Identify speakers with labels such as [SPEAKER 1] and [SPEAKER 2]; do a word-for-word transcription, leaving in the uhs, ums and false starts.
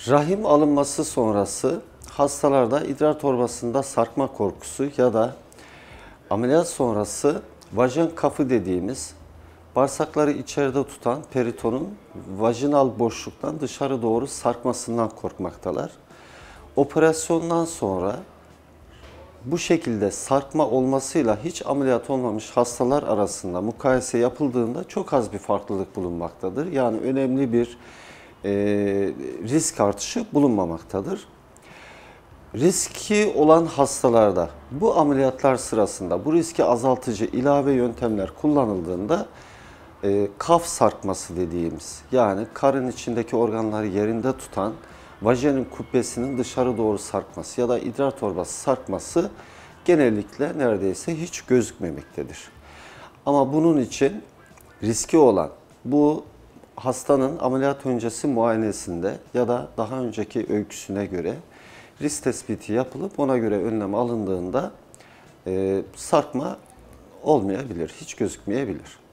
[SPEAKER 1] Rahim alınması sonrası hastalarda idrar torbasında sarkma korkusu ya da ameliyat sonrası vajin kafı dediğimiz bağırsakları içeride tutan peritonun vajinal boşluktan dışarı doğru sarkmasından korkmaktalar. Operasyondan sonra bu şekilde sarkma olmasıyla hiç ameliyat olmamış hastalar arasında mukayese yapıldığında çok az bir farklılık bulunmaktadır. Yani önemli bir e, risk artışı bulunmamaktadır. Riski olan hastalarda bu ameliyatlar sırasında bu riski azaltıcı ilave yöntemler kullanıldığında e, kaf sarkması dediğimiz, yani karın içindeki organları yerinde tutan vajinin kubbesinin dışarı doğru sarkması ya da idrar torbası sarkması genellikle neredeyse hiç gözükmemektedir. Ama bunun için riski olan, bu hastanın ameliyat öncesi muayenesinde ya da daha önceki öyküsüne göre risk tespiti yapılıp ona göre önlem alındığında e, sarkma olmayabilir, hiç gözükmeyebilir.